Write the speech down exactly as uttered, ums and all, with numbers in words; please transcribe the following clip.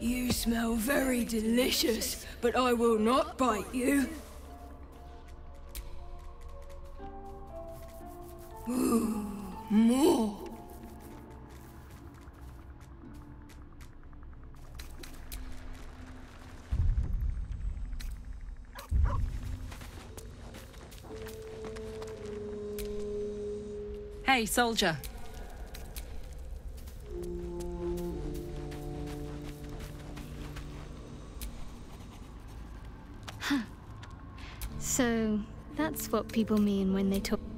You smell very delicious, but I will not bite you. Ooh, more. Hey, soldier. Huh. So, that's what people mean when they talk.